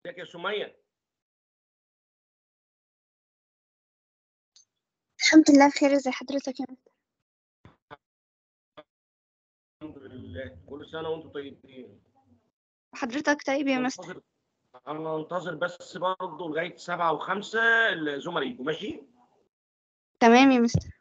ازيك يا سمية؟ الحمد لله بخير. ازي حضرتك يا مستر؟ الحمد لله، كل سنة وانتم طيبين. حضرتك طيب يا مستر؟ منتظر. انا انتظر بس برضه لغاية 7 و5 الزملاء يجوا، ماشي؟ تمام يا مستر.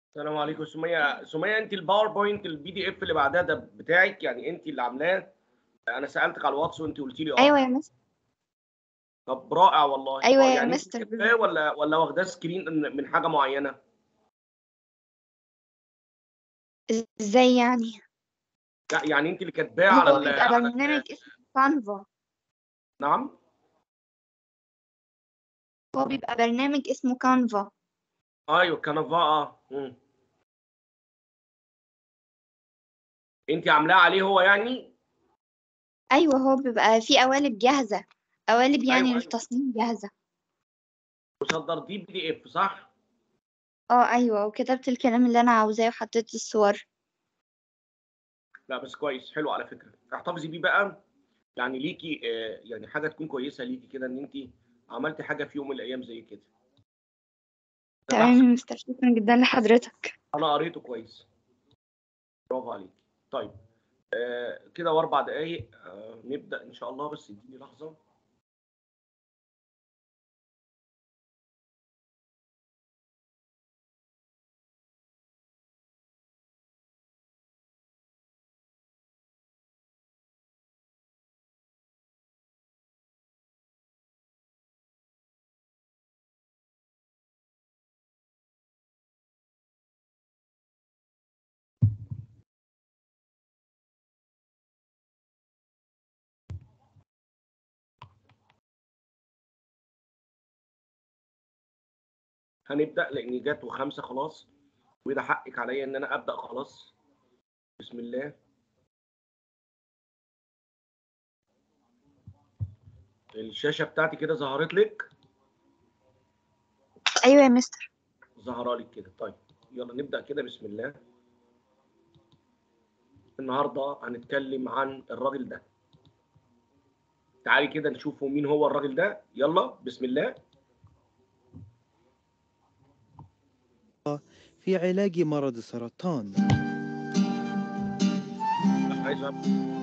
السلام عليكم سمية. سمية أنتِ الPowerPoint الPDF اللي بعدها ده بتاعِك، يعني أنتِ اللي عاملاه؟ أنا سألتِك على الواتس وأنتِ قلتِ لي أيوه آه. يا مستر. طب رائع والله، أيوه آه، يا يعني أنتِ مستر كاتباه والّا واخداه screen من حاجة معينة؟ إزاي يعني؟ لأ، يعني أنتِ اللي كاتباه على هو ال بيبقى على ال برنامج اسمه canva. نعم؟ هو بيبقى برنامج اسمه canva. أيوه Canva آه. أنتِ عاملاه عليه هو يعني؟ أيوه، هو بيبقى فيه قوالب جاهزة، قوالب يعني أيوه، أيوه. للتصميم جاهزة. وصدّرتيه PDF صح؟ أيوه، وكتبت الكلام اللي أنا عاوزاه وحطيت الصور. لأ، بس كويس، حلو على فكرة. احتفظي بيه بقى، يعني ليكِ يعني حاجة تكون كويسة ليكِ كده إن أنتِ عملتِ حاجة في يوم من الأيام زي كده. ده تمام تحسب. يا مستر، شكرا جدا لحضرتك. أنا قريته كويس، برافو عليكِ. طيب كده و4 دقايق نبدأ إن شاء الله، بس اديني لحظة. هنبدأ لإني جات و5 خلاص، وده حقِّك عليّا إن أنا أبدأ خلاص. بسم الله. الشاشة بتاعتي كده ظهرت لِك؟ أيوه يا مستر. ظاهرة لِك كده. طيب يالّا نبدأ كده بسم الله. النهارده هنتكلم عن الراجل ده. تعالي كده نشوفوا مين هو الراجل ده، يالّا بسم الله. في علاج مرض السرطان. عايز أ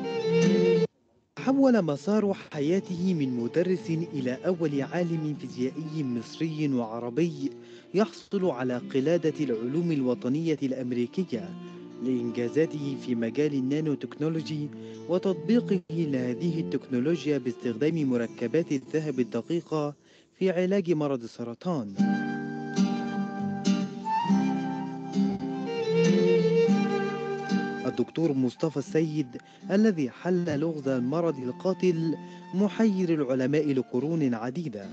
حول مسار حياته من مدرس إلى أول عالم فيزيائي مصري وعربي يحصل على قلادة العلوم الوطنية الأمريكية لإنجازاته في مجال النانو تكنولوجي وتطبيقه لهذه التكنولوجيا باستخدام مركبات الذهب الدقيقة في علاج مرض السرطان. الدكتور مصطفى السيد الذي حل لغز المرض القاتل محير العلماء لقرون عديدة.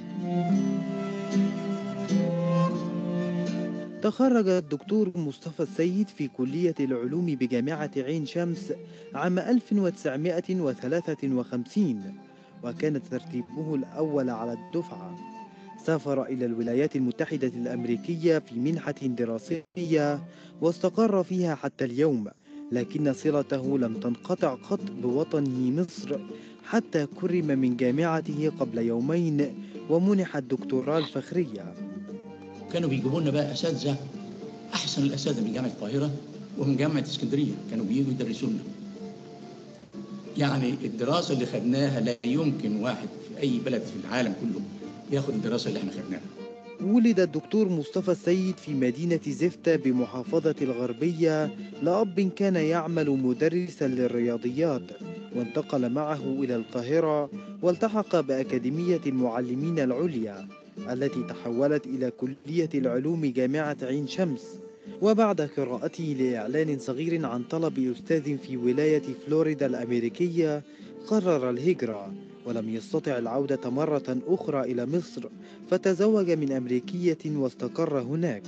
تخرج الدكتور مصطفى السيد في كلية العلوم بجامعة عين شمس عام 1953 وكان ترتيبه الأول على الدفعة. سافر إلى الولايات المتحدة الأمريكية في منحة دراسية واستقر فيها حتى اليوم، لكن صلته لم تنقطع قط بوطنه مصر حتى كرم من جامعته قبل يومين ومنح الدكتوراه الفخرية. كانوا بيجيبوا لنا بقى اساتذه، احسن الاساتذه من جامعه القاهره ومن جامعه اسكندريه، كانوا بييجوا يدرسوا لنا. يعني الدراسه اللي خدناها لا يمكن واحد في اي بلد في العالم كله ياخد الدراسه اللي احنا خدناها. ولد الدكتور مصطفى السيد في مدينة زفتة بمحافظة الغربية لأب كان يعمل مدرسا للرياضيات، وانتقل معه إلى القاهرة والتحق بأكاديمية المعلمين العليا التي تحولت إلى كلية العلوم جامعة عين شمس. وبعد قراءته لإعلان صغير عن طلب أستاذ في ولاية فلوريدا الأمريكية قرر الهجرة، ولم يستطع العودة مرة أخرى إلى مصر، فتزوج من أمريكية واستقر هناك.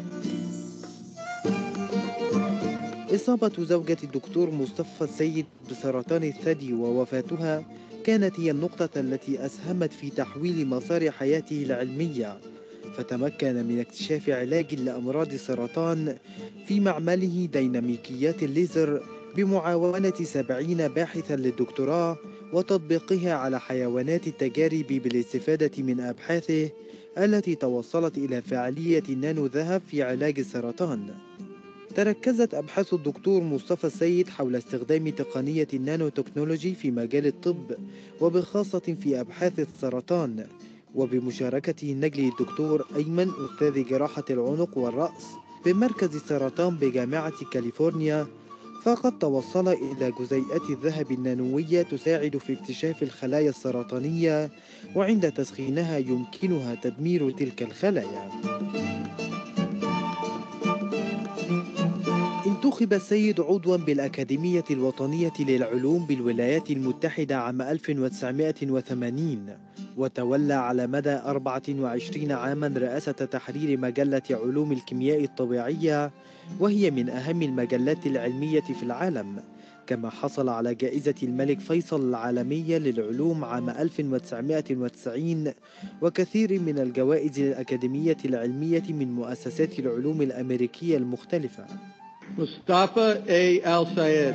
إصابة زوجة الدكتور مصطفى السيد بسرطان الثدي ووفاتها كانت هي النقطة التي أسهمت في تحويل مسار حياته العلمية، فتمكن من اكتشاف علاج لأمراض السرطان في معمله ديناميكيات الليزر بمعاونة 70 باحثا للدكتوراه وتطبيقها على حيوانات التجارب بالاستفادة من أبحاثه التي توصلت إلى فعالية النانو ذهب في علاج السرطان. تركزت أبحاث الدكتور مصطفى السيد حول استخدام تقنية النانو تكنولوجي في مجال الطب وبخاصة في أبحاث السرطان، وبمشاركته النجلي الدكتور أيمن أستاذ جراحة العنق والرأس بمركز السرطان بجامعة كاليفورنيا، فقد توصل إلى جزيئات الذهب النانوية تساعد في اكتشاف الخلايا السرطانية، وعند تسخينها يمكنها تدمير تلك الخلايا. انتخب السيد عضواً بالأكاديمية الوطنية للعلوم بالولايات المتحدة عام 1980، وتولى على مدى 24 عاماً رئاسة تحرير مجلة علوم الكيمياء الطبيعية، وهي من أهم المجلات العلمية في العالم. كما حصل على جائزة الملك فيصل العالمية للعلوم عام 1990 وكثير من الجوائز الأكاديمية العلمية من مؤسسات العلوم الأمريكية المختلفة. Mustafa A. Al-Sayed.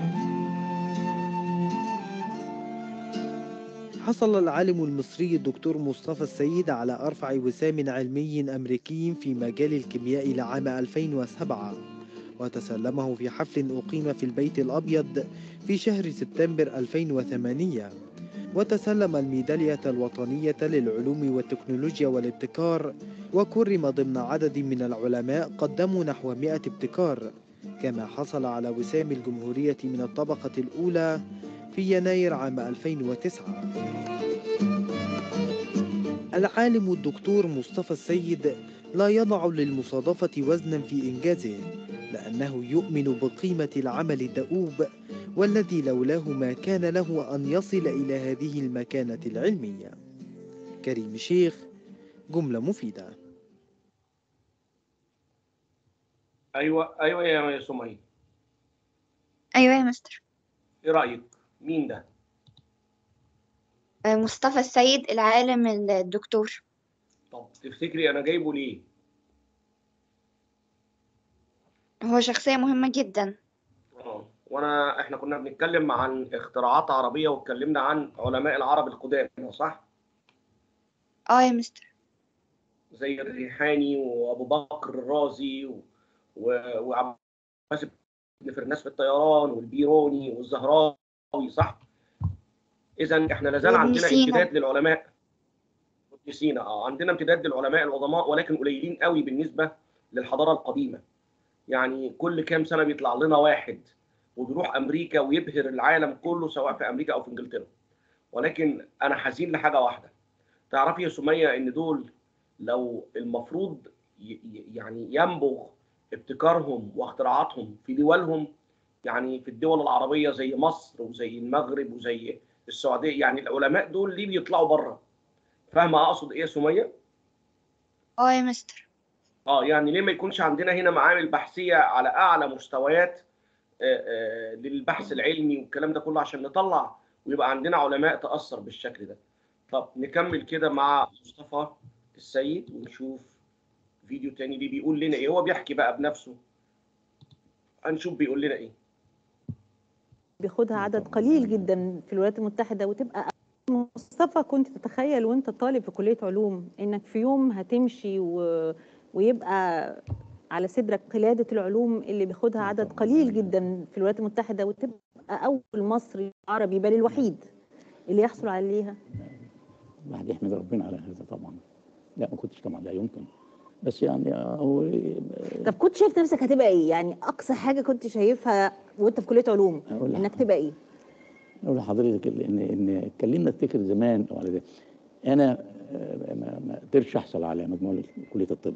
حصل العالم المصري الدكتور مصطفى السيد على أرفع وسام علمي أمريكي في مجال الكيمياء لعام 2007، وتسلمه في حفل أقيم في البيت الأبيض في شهر سبتمبر 2008. وتسلم الميدالية الوطنية للعلوم والتكنولوجيا والابتكار، وكرم ضمن عدد من العلماء قدموا نحو 100 ابتكار. كما حصل على وسام الجمهورية من الطبقة الأولى في يناير عام 2009. العالم الدكتور مصطفى السيد لا يضع للمصادفة وزنا في إنجازه، لأنه يؤمن بقيمة العمل الدؤوب، والذي لولاه ما كان له أن يصل إلى هذه المكانة العلمية. كريم شيخ، جملة مفيدة. ايوه يا سمية، أيوة يا مستر. ايه رايك؟ مين ده؟ مصطفى السيد العالم الدكتور. طب تفتكري انا جايبه ليه؟ هو شخصية مهمة جدا. احنا كنا بنتكلم عن اختراعات عربيه، واتكلمنا عن علماء العرب القدامى، صح؟ اه يا مستر. زي الريحاني وابو بكر الرازي وعباس بن فرناس في الطيران، والبيروني والزهراوي، صح؟ اذا احنا لازال وابن عندنا سينا. امتداد للعلماء. ابن سينا، عندنا امتداد للعلماء العظماء، ولكن قليلين قوي بالنسبه للحضاره القديمه. يعني كل كام سنه بيطلع لنا واحد وبيروح امريكا ويبهر العالم كله، سواء في امريكا او في انجلترا. ولكن انا حزين لحاجه واحده. تعرفي يا سميه ان دول لو المفروض يعني ينبغ ابتكارهم واختراعاتهم في دولهم، يعني في الدول العربيه زي مصر وزي المغرب وزي السعوديه، يعني العلماء دول ليه بيطلعوا بره؟ فاهمه اقصد ايه يا سميه؟ اه يا مستر. يعني ليه ما يكونش عندنا هنا معامل بحثيه على اعلى مستويات للبحث العلمي والكلام ده كله، عشان نطلع ويبقى عندنا علماء تأثر بالشكل ده. طب نكمل كده مع مصطفى السيد ونشوف فيديو تاني ليه بيقول لنا ايه. هو بيحكي بقى بنفسه، هنشوف بيقول لنا ايه. بياخدها عدد قليل جدا في الولايات المتحدة وتبقى. مصطفى، كنت تتخيل وانت طالب في كلية علوم انك في يوم هتمشي ويبقى على صدرك قلادة العلوم اللي بياخدها عدد قليل جدا في الولايات المتحدة، وتبقى أول مصري عربي بل الوحيد اللي يحصل عليها؟ الواحد يحمد ربنا على هذا طبعا. لا ما كنتش طبعا، لا يمكن. بس يعني هو طب كنت شايف نفسك هتبقى ايه؟ يعني اقصى حاجة كنت شايفها وانت في كلية علوم انك تبقى ايه؟ اقول لحضرتك ان اتكلمنا افتكر زمان على ده. انا ما قدرتش احصل على مجموع كليه الطب.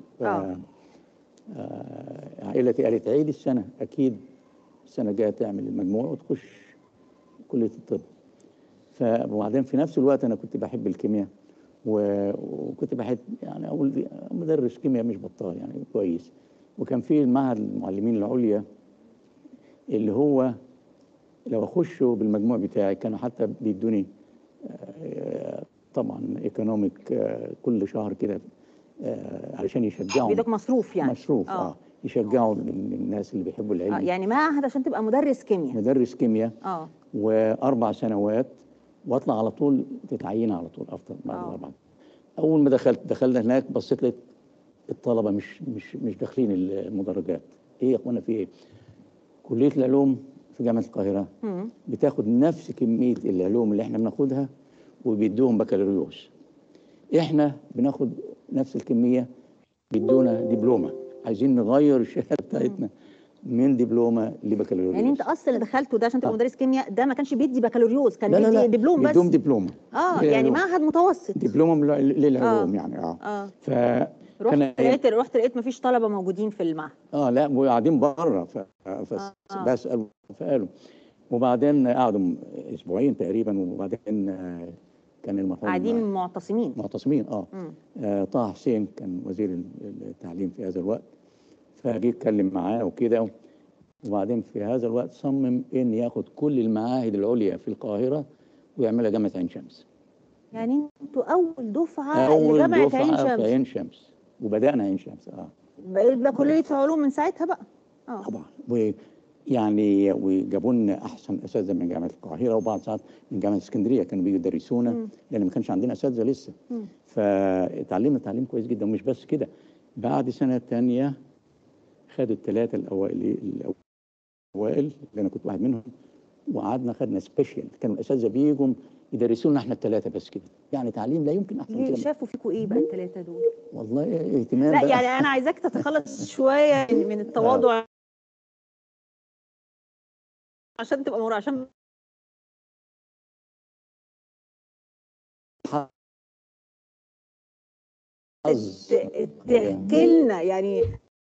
عائلتي قالت عيد السنه، اكيد السنه الجايه تعمل المجموع وتخش كليه الطب. وبعدين في نفس الوقت انا كنت بحب الكيمياء، وكنت بحب يعني اقول مدرس كيمياء مش بطال يعني كويس. وكان في المعهد المعلمين العليا اللي هو لو اخشه بالمجموع بتاعي كانوا حتى بيدوني طبعا ايكونوميك كل شهر كده علشان يشجعوا. بيدوك مصروف يعني؟ مصروف يشجعوا الناس اللي بيحبوا العلم. يعني معهد عشان تبقى مدرس كيمياء. مدرس كيمياء و4 سنوات، واطلع على طول تتعين على طول افضل بعد الاربع. اول ما دخلنا هناك بصيت لقيت الطلبه مش داخلين المدرجات. ايه يا اخوانا في ايه؟ كليه العلوم في جامعه القاهره بتاخد نفس كميه العلوم اللي احنا بناخدها وبيدوهم بكالوريوس. احنا بناخد نفس الكميه بيدونا دبلومه عايزين نغير الشهاده بتاعتنا من دبلومه لبكالوريوس. يعني انت اصل اللي دخلته ده عشان تبقى مدرس كيمياء ده ما كانش بيدي بكالوريوس، كان لا لا بيدي لا دبلوم بس. بيدوم دبلومه يعني معهد متوسط، دبلومه للعلوم يعني. ف رحت لقيت مفيش طلبه موجودين في المعهد. لا وقاعدين بره بسال فقالوا، وبعدين قعدوا اسبوعين تقريبا، وبعدين كان المرحوم قاعدين معتصمين. طه حسين كان وزير التعليم في هذا الوقت، فجي اتكلم معاه وكده، وبعدين في هذا الوقت صمم ان ياخد كل المعاهد العليا في القاهره ويعملها جامعه عين شمس. يعني انتوا اول دفعه لجامعه عين شمس. في عين شمس، وبدانا عين شمس. بقى كليه علوم من ساعتها بقى. طبعا. ويعني وجابوا لنا احسن اساتذه من جامعه القاهره، وبعض ساعات من جامعه اسكندريه كانوا بيجوا يدرسونا، لان ما كانش عندنا اساتذه لسه. فتعلمنا تعليم كويس جدا. ومش بس كده، بعد سنه ثانيه خدوا الثلاثه الاوائل اللي انا كنت واحد منهم، وقعدنا خدنا سبيشال، كانوا الاساتذه بيجوا يدرسونا احنا الثلاثه بس كده. يعني تعليم لا يمكن احسن من كده. شافوا فيكم ايه بقى الثلاثه دول؟ والله اهتمام. لا يعني انا عايزاك تتخلص شويه من التواضع عشان تبقى عشان تحكي لنا يعني.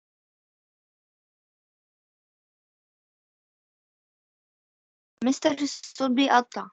مستر الصوت بيقطع.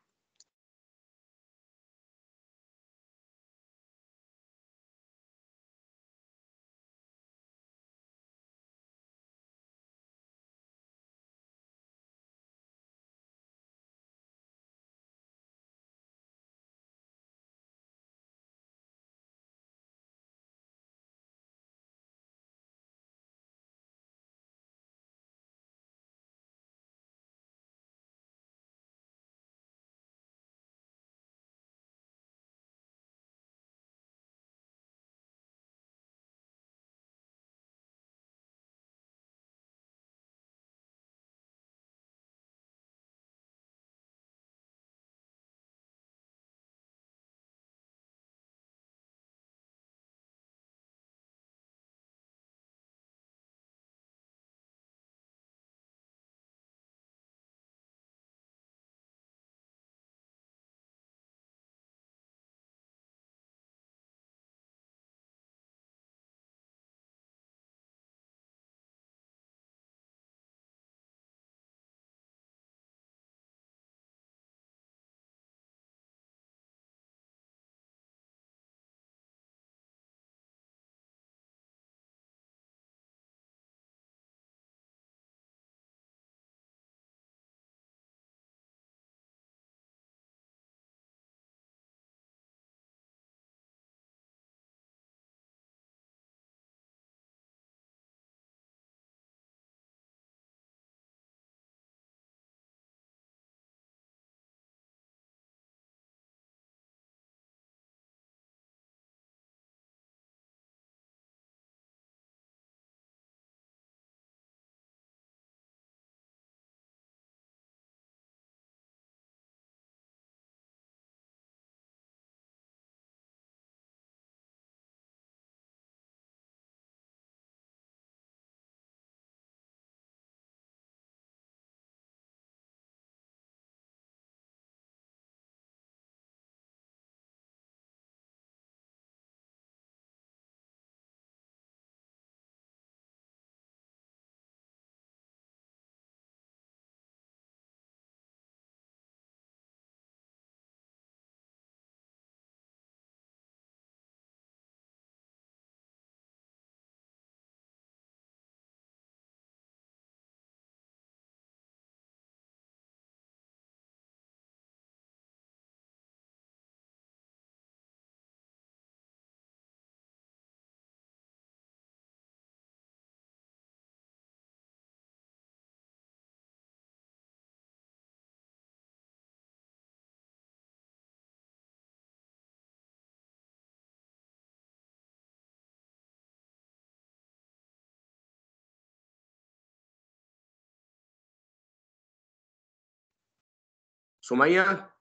سمية.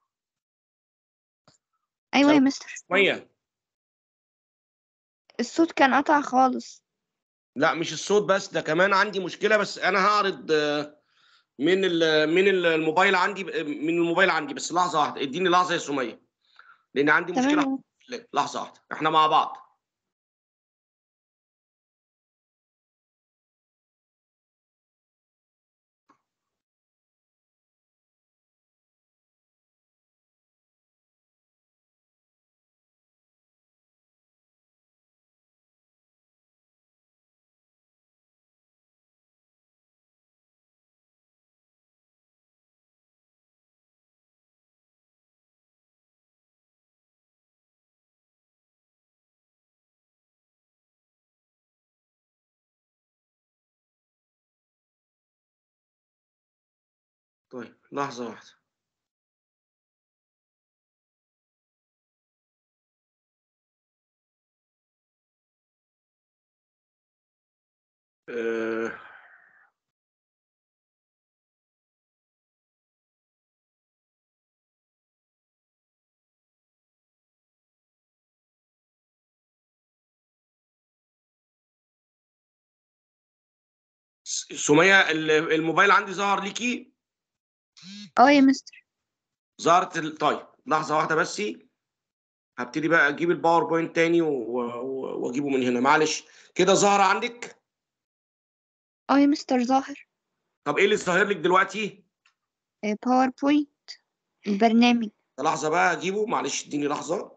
ايوه يا مستر. سمية. الصوت كان قطع خالص. لا مش الصوت بس، ده كمان عندي مشكله. بس انا هعرض من الموبايل عندي، من الموبايل عندي. بس لحظه واحده، اديني لحظه يا سميه، لان عندي مشكله. تمام. لحظه واحده، احنا مع بعض. طيب لحظه واحده. أه... سميه، الموبايل عندي ظهر ليكي؟ يا مستر. ظهرت طيب لحظه واحده بس. هبتدي بقى اجيب الباوربوينت تاني واجيبه من هنا. معلش، كده ظهر عندك؟ يا مستر ظاهر. طب ايه اللي ظاهر لك دلوقتي؟ باوربوينت، البرنامج. لحظه بقى اجيبه، معلش اديني لحظه.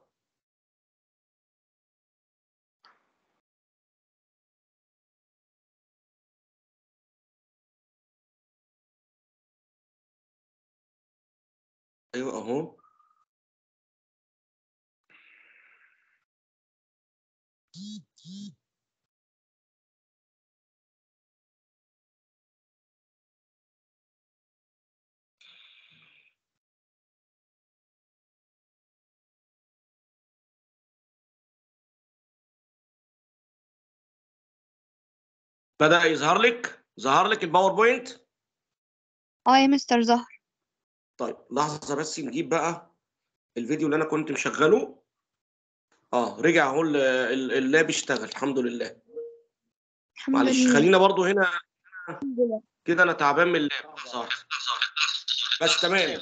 ايوه اهو. بدأ يظهر لك؟ ظهر لك الباوربوينت؟ يا مستر ظهر. طيب لحظه بس نجيب بقى الفيديو اللي انا كنت مشغله. رجع اهو، اللاب اشتغل الحمد لله. الحمد معلش لله. خلينا برضو هنا كده، انا تعبان من اللاب. لحظه واحدة. بس تمام.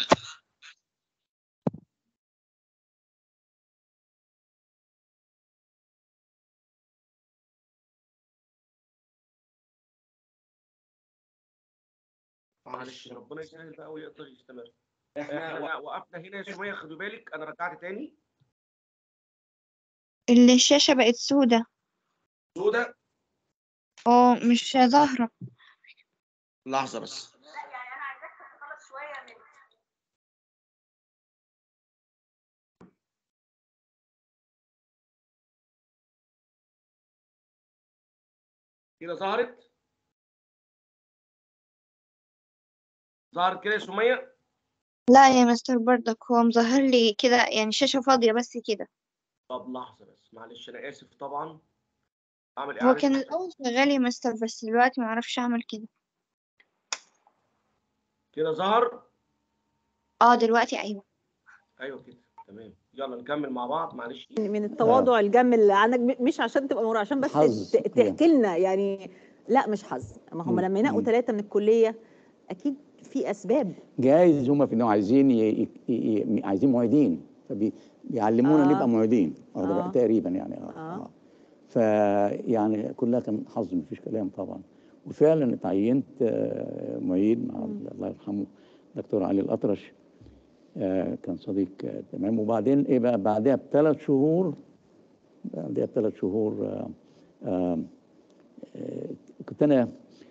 معلش ربنا يسهل بقى ويقدر يستمر. احنا وقفنا هنا يا سمية، خدوا بالك انا رجعت تاني. الشاشة بقت سودة. سودة؟ مش ظاهرة. لحظة بس. كده ظهرت؟ ظهرت كده يا سمية؟ لا يا مستر، برضك هو مظهر لي كده، يعني شاشة فاضية بس كده. طب لحظة بس، معلش أنا آسف طبعا. أعمل هو إعادة. كان الأول شغال يا مستر، بس دلوقتي معرفش أعمل كده. كده ظهر؟ دلوقتي أيوة. أيوه كده تمام. يلا نكمل مع بعض. معلش. من التواضع الجم اللي عندك، مش عشان تبقى مرة، عشان بس حظ. تحكي لنا يعني. لا مش حظ، ما هم لما ينقوا 3 من الكلية أكيد في أسباب. جايز هم في انهم عايزين عايزين معيدين، فبيعلمونا نبقى معيدين تقريبا يعني. فيعني كلها كان حظ، مفيش كلام طبعا. وفعلا اتعينت معيد مع الله يرحمه دكتور علي الأطرش. كان صديق تمام. وبعدين ايه بقى، بعدها ب3 شهور كنت انا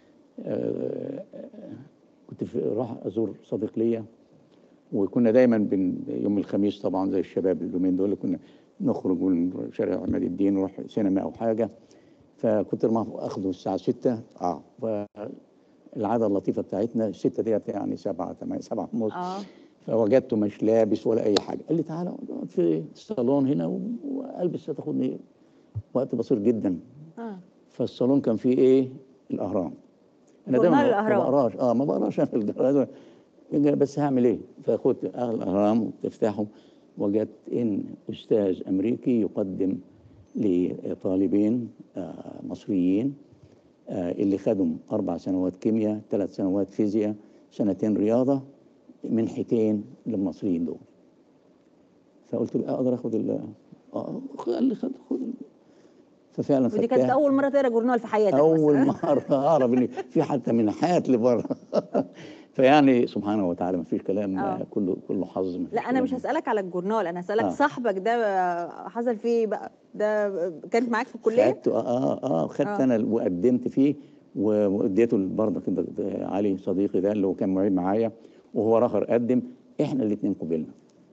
كنت راح ازور صديق ليا، وكنا دايما يوم الخميس طبعا زي الشباب اليومين دول كنا نخرج من شارع عماد الدين نروح سينما او حاجه. فكنت اخده الساعه 6. فالعاده اللطيفه بتاعتنا 6 ديت يعني 7 8 7 ونص. فوجدته مش لابس ولا اي حاجه. قال لي تعالى اقعد في الصالون هنا والبس، هتاخدني وقت بسيط جدا. فالصالون كان فيه ايه؟ الاهرام. انا دايما ما بقراش انا الجرايد، بس هعمل ايه؟ فاخدت الاهرام وتفتحه، وجدت ان استاذ امريكي يقدم لطالبين مصريين اللي خدهم 4 سنوات كيمياء، 3 سنوات فيزياء، 2 رياضة، منحتين للمصريين دول. فقلت له اقدر اخد قال لي خد. ففعلا ودي كانت اول مره تقرا جورنال في حياتك؟ اول مره اعرف ان في حتى منحات لبره. فيعني سبحانه وتعالى ما فيش كلام، كله حظ. لا انا مش هسالك على الجورنال، انا هسالك صاحبك ده حصل فيه بقى، ده كان معاك في الكليه؟ خدت انا وقدمت فيه واديته برضه كده علي صديقي ده اللي هو كان معيد معايا، وهو راخر قدم، احنا الاثنين قبلنا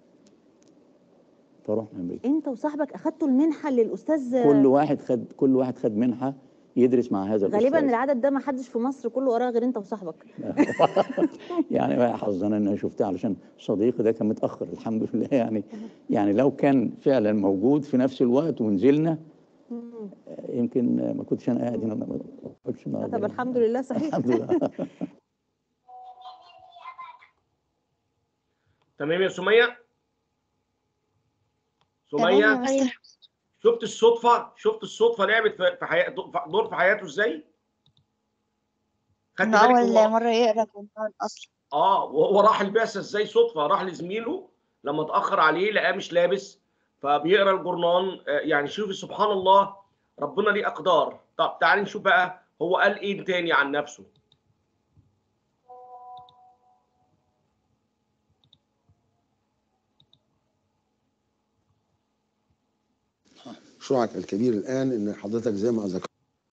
فرحنا امريكا. انت وصاحبك اخدتوا المنحه للاستاذ؟ كل واحد خد منحه يدرس مع هذا الاستاذ. غالبا العدد ده ما حدش في مصر كله وراه غير انت وصاحبك. يعني بقى حظنا ان انا شفتها علشان صديقي ده كان متاخر الحمد لله. يعني لو كان فعلا موجود في نفس الوقت ونزلنا يمكن ما كنتش انا قاعد هنا، ما كنتش طب الحمد لله. صحيح الحمد لله. تمام يا سمية. تمام يا مستر. شفت الصدفة لعبت في حياته دور في حياته ازاي؟ انه اول مرة يقرا جورنال اصلا. وهو راح البعثة ازاي صدفة، راح لزميله لما اتأخر عليه لقاه مش لابس فبيقرا الجورنال. يعني شوفي سبحان الله، ربنا ليه أقدار. طب تعالي نشوف بقى هو قال ايه تاني عن نفسه. مشروعك الكبير الآن إن حضرتك زي ما ذكرت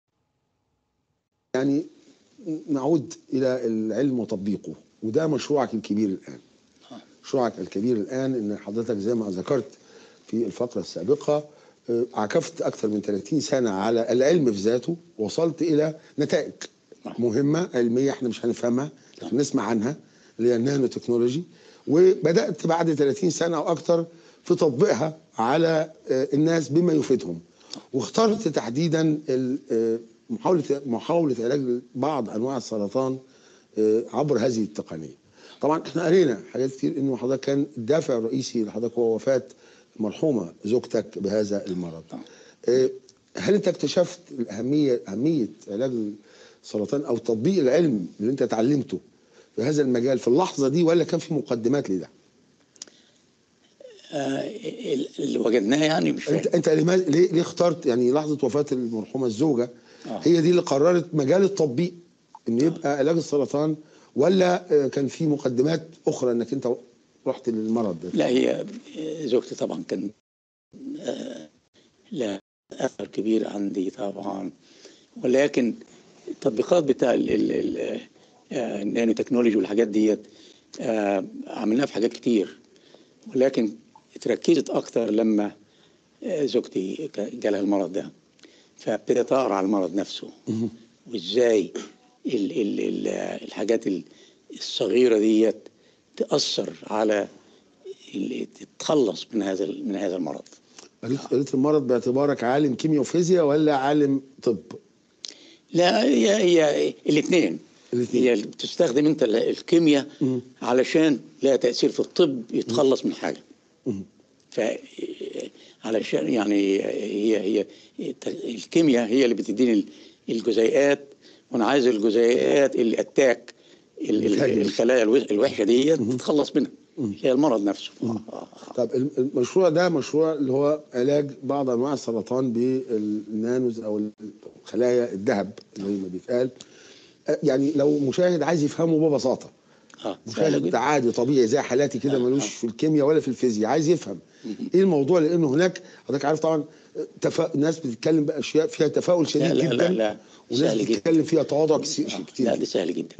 يعني نعود إلى العلم وتطبيقه، وده مشروعك الكبير الآن. مشروعك الكبير الآن إن حضرتك زي ما ذكرت في الفقرة السابقة عكفت أكثر من 30 سنة على العلم في ذاته، وصلت إلى نتائج مهمة علمية احنا مش هنفهمها لكن نسمع عنها، اللي هي النانو تكنولوجي، وبدأت بعد 30 سنة أو أكثر في تطبيقها على الناس بما يفيدهم، واخترت تحديدا محاولة علاج بعض أنواع السرطان عبر هذه التقنية. طبعا احنا قرينا حاجات كتير انه حضرتك كان الدافع الرئيسي لحضرتك هو وفاة المرحومة زوجتك بهذا المرض. هل انت اكتشفت أهمية علاج السرطان او تطبيق العلم اللي انت اتعلمته في هذا المجال في اللحظة دي، ولا كان في مقدمات لده؟ اللي وجدناه يعني مش فاهم. انت ليه اخترت يعني لحظة وفاة المرحومة الزوجة هي دي اللي قررت مجال التطبيق ان يبقى علاج السرطان، ولا كان في مقدمات اخرى انك انت رحت للمرض ده؟ لا، هي زوجتي طبعا كان لها اثر كبير عندي طبعا، ولكن التطبيقات بتاع النانو تكنولوجي والحاجات ديت عملناها في حاجات كتير، ولكن اتركزت اكتر لما زوجتي جالها المرض ده، فابتديت اقرا على المرض نفسه وازاي الحاجات الصغيره ديت تاثر على تتخلص من هذا المرض. قريت المرض باعتبارك عالم كيمياء وفيزياء ولا عالم طب؟ لا، هي الاثنين. هي بتستخدم انت الكيمياء علشان لها تاثير في الطب يتخلص من حاجه. ف علشان يعني هي الكيمياء هي اللي بتديني الجزيئات، وانا عايز الجزيئات اللي اتاك الخلايا الوحشه دي تتخلص منها، هي المرض نفسه. طب المشروع ده مشروع اللي هو علاج بعض انواع السرطان بالنانوز او خلايا الذهب زي ما بيتقال. يعني لو مشاهد عايز يفهمه ببساطه، مشاهد عادي طبيعي زي حالاتي كده ملوش في الكيمياء ولا في الفيزياء، عايز يفهم ايه الموضوع، لانه هناك حضرتك عارف طبعا ناس بتتكلم باشياء فيها تفاؤل شديد جدا، لا وناس بتتكلم فيها تواضع كتير. لا، ده سهل جدا.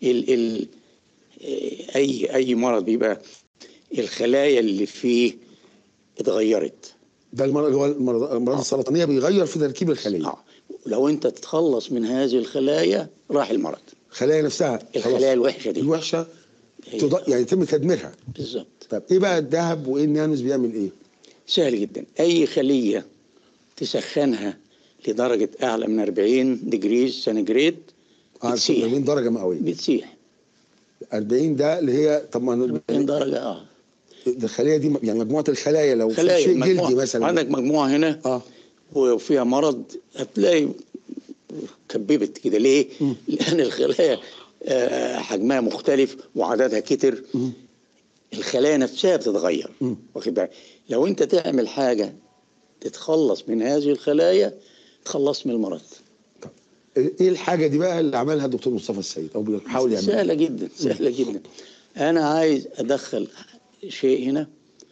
اي مرض بيبقى الخلايا اللي فيه اتغيرت. ده المرض اللي هو الامراض السرطانيه بيغير في تركيب الخليه. لو انت تتخلص من هذه الخلايا راح المرض. الخلايا نفسها، الخلايا الوحشه دي الوحشه يعني يتم تدميرها. بالظبط. طب ايه بقى الذهب وايه النانوز بيعمل ايه؟ سهل جدا. اي خليه تسخنها لدرجه اعلى من 40 دجريز سنتيجريد بتسيح. 40 درجه مئويه بتسيح. 40 ده اللي هي طبعا 40 درجه. الخليه دي يعني مجموعه الخلايا، لو في شيء جلدي مثلا عندك مجموعه هنا وفيها مرض هتلاقي كببت كده ليه؟ لان الخلايا حجمها مختلف وعددها كتر. الخلايا نفسها بتتغير. واخد بالك؟ لو انت تعمل حاجه تتخلص من هذه الخلايا تخلص من المرض. ايه الحاجه دي بقى اللي عملها الدكتور مصطفى السيد او بيحاول يعملها؟ سهله جدا، سهله جدا. انا عايز ادخل شيء هنا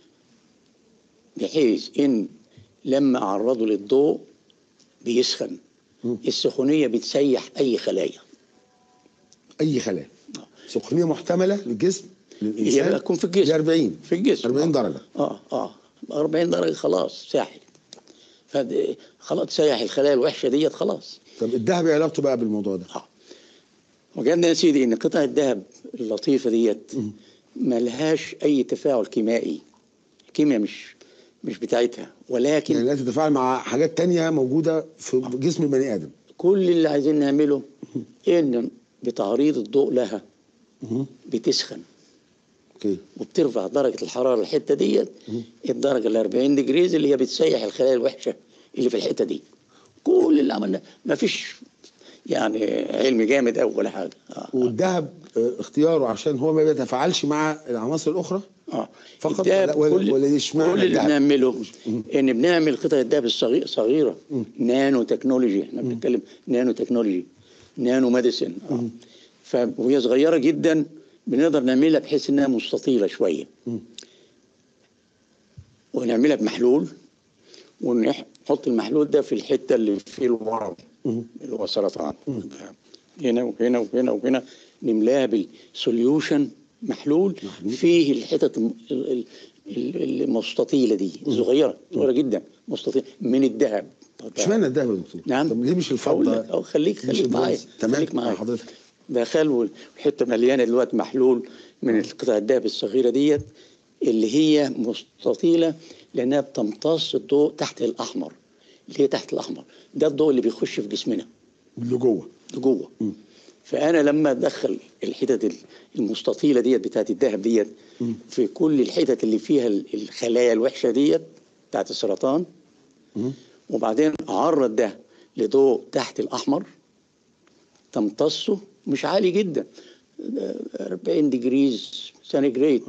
بحيث ان لما اعرضه للضوء بيسخن. السخونيه بتسيح اي خلايا. اي خلايا. سخونيه محتمله للجسم للانسان هي بتكون في الجسم. 40 في الجسم 40 درجه. 40 درجه خلاص ساحل. خلاص تسيح الخلايا الوحشه ديت خلاص. طب الذهب ايه علاقته بقى بالموضوع ده؟ وجدنا يا سيدي ان قطع الذهب اللطيفه ديت ملهاش اي تفاعل كيميائي. الكيمياء مش بتاعتها، ولكن يعني لا تتفاعل مع حاجات تانية موجوده في جسم البني ادم. كل اللي عايزين نعمله ان بتعريض الضوء لها بتسخن. اوكي. وبترفع درجه الحراره الحته ديت الدرجه ال 40 ديجريز اللي هي بتسيح الخلايا الوحشه اللي في الحته دي. كل اللي عملناه مفيش يعني علم جامد أو ولا حاجه. والذهب اختياره عشان هو ما بيتفاعلش مع العناصر الاخرى فقط ولا يشمعنى كل اللي بنعمله ان بنعمل قطع الذهب صغيره نانو تكنولوجي. احنا بنتكلم نانو تكنولوجي، نانو ميديسن. وهي صغيره جدا بنقدر نعملها بحيث انها مستطيله شويه. ونعملها بمحلول ونحط المحلول ده في الحته اللي فيه الورم اللي هو سرطان. هنا وهنا وهنا وهنا نملاها بالسوليوشن محلول فيه الحتت المستطيله دي صغيره جدا مستطيله من الذهب. اشمعنى الذهب يا دكتور؟ نعم. طب ليه مش الفضه؟ خليك معايا. خليك معايا حضرتك. ده خلو الحته مليانه دلوقتي محلول من قطع الذهب الصغيره ديت اللي هي مستطيله لانها بتمتص الضوء تحت الاحمر. اللي هي تحت الاحمر ده الضوء اللي بيخش في جسمنا اللي جوه. فانا لما ادخل الحتت المستطيله ديت بتاعت الذهب ديت في كل الحتت اللي فيها الخلايا الوحشه ديت بتاعت السرطان وبعدين اعرض ده لضوء تحت الاحمر تمتصه مش عالي جدا 40 ديجريز سنتيجريد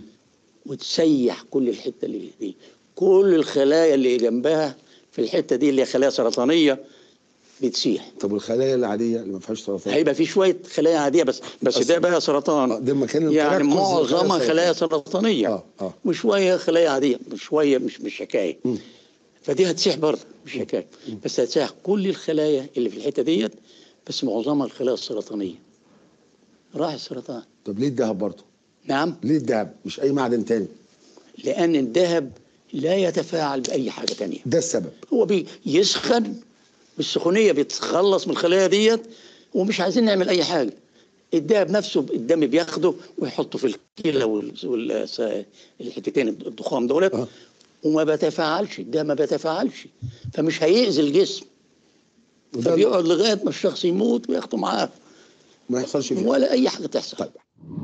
وتسيح كل الحته اللي دي. كل الخلايا اللي جنبها في الحته دي اللي هي خلايا سرطانيه بتسيح. طب والخلايا العاديه اللي ما فيهاش سرطان؟ هيبقى في شويه خلايا عاديه بس ده بقى سرطان. ده مكان يعني معظمها خلايا سرطانيه وشويه خلايا عاديه شويه مش حكايه. فدي هتسيح برضه مش حكايه بس هتسيح كل الخلايا اللي في الحته ديت بس معظمها الخلايا السرطانيه. راح السرطان. طب ليه الذهب برضه؟ نعم. ليه الذهب مش اي معدن تاني؟ لان الذهب لا يتفاعل باي حاجه تانية. ده السبب. هو بيسخن بالسخونيه بيتخلص من الخلايا ديت ومش عايزين نعمل اي حاجه. الذهب نفسه الدم بياخده ويحطه في الكلى والحتتين الضخام دولت وما بيتفاعلش. الدم ما بيتفاعلش فمش هيأذي الجسم. فبيقعد لغايه ما الشخص يموت وياخده معاه ما يحصلش فيه ولا اي حاجه تحصل. طيب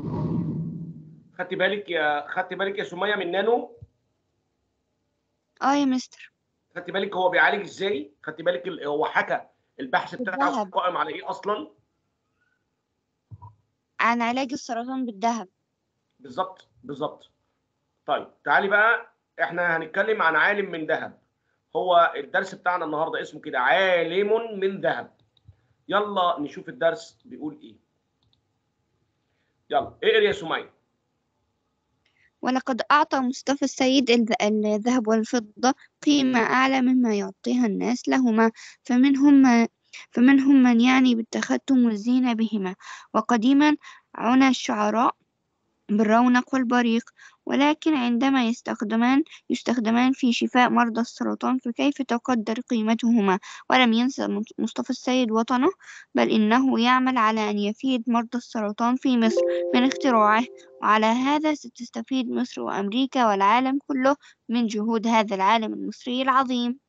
خدتي بالك يا سميه من نانو؟ يا مستر. خدتي بالك هو بيعالج ازاي؟ خدتي بالك هو حكى البحث بتاعه قائم على ايه اصلا؟ عن علاج السرطان بالذهب. بالظبط. طيب تعالي بقى احنا هنتكلم عن عالم من ذهب. هو الدرس بتاعنا النهارده اسمه كده عالم من ذهب. يلا نشوف الدرس بيقول ايه. يلا اقري يا سمية. ولقد أعطى مصطفى السيد الذهب والفضة قيمة أعلى مما يعطيها الناس لهما، فمنهم من يعني بالتختم والزينة بهما، وقديما عنى الشعراء بالرونق والبريق، ولكن عندما يستخدمان في شفاء مرضى السرطان فكيف تقدر قيمتهما؟ ولم ينسى مصطفى السيد وطنه، بل إنه يعمل على أن يفيد مرضى السرطان في مصر من اختراعه، وعلى هذا ستستفيد مصر وأمريكا والعالم كله من جهود هذا العالم المصري العظيم.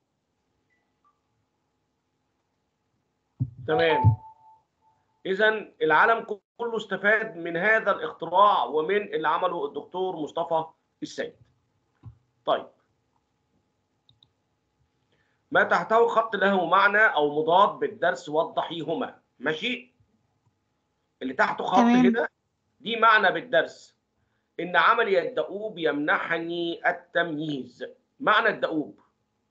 تمام. إذن العالم كله استفاد من هذا الاختراع ومن اللي عمله الدكتور مصطفى السيد. طيب ما تحته خط له معنى أو مضاد بالدرس وضحيهما. ماشي؟ اللي تحته خط تمام. هنا دي معنى بالدرس. إن عملي الدؤوب يمنحني التمييز. معنى الدؤوب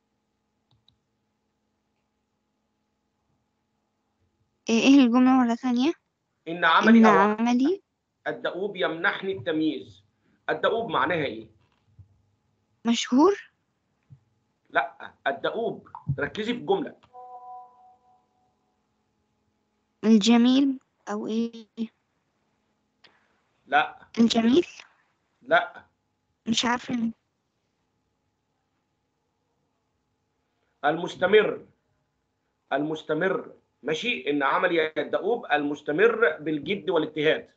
ايه الجملة مرة ثانية؟ إن عملي إن أو عملي الدؤوب يمنحني التمييز. الدؤوب معناها إيه؟ مشهور. لا، الدؤوب ركزي في الجملة. الجميل أو ايه؟ لا الجميل. لا، مش عارفة. المستمر. المستمر. ماشي؟ إن عملي الدؤوب المستمر بالجد والاجتهاد.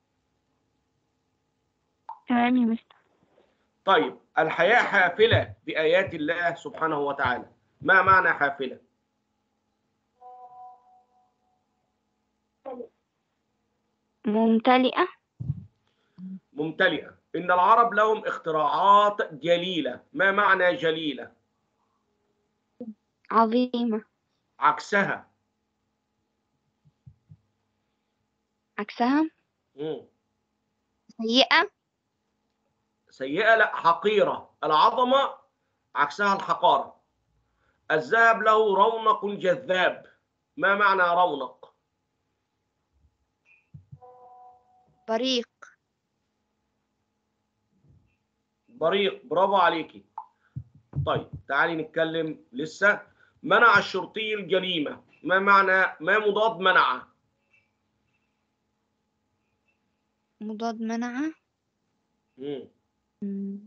تمام يا مستر. طيب، الحياة حافلة بآيات الله سبحانه وتعالى. ما معنى حافلة؟ ممتلئة. ممتلئة. إن العرب لهم اختراعات جليلة. ما معنى جليلة؟ عظيمة. عكسها. عكسها مم. سيئة. سيئة لا، حقيرة. العظمة عكسها الحقارة. الذهب له رونق جذاب. ما معنى رونق؟ بريق. بريق. برافو عليكي. طيب تعالي نتكلم لسه. منع الشرطي الجريمة. ما معنى، ما مضاد منع؟ مضاد منع. مم.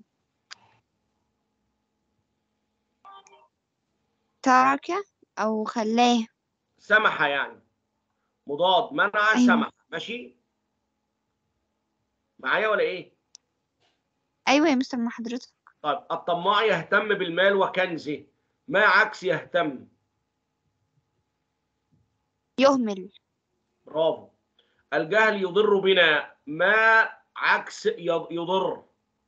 ترك أو خلاه. سمح يعني. مضاد منع أيوة. سمح. ماشي معايا ولا ايه؟ أيوة يا مستر مع حضرتك. طيب، الطماع يهتم بالمال وكنزه. ما عكس يهتم؟ يهمل. برافو. الجهل يضر بنا. ما عكس يضر؟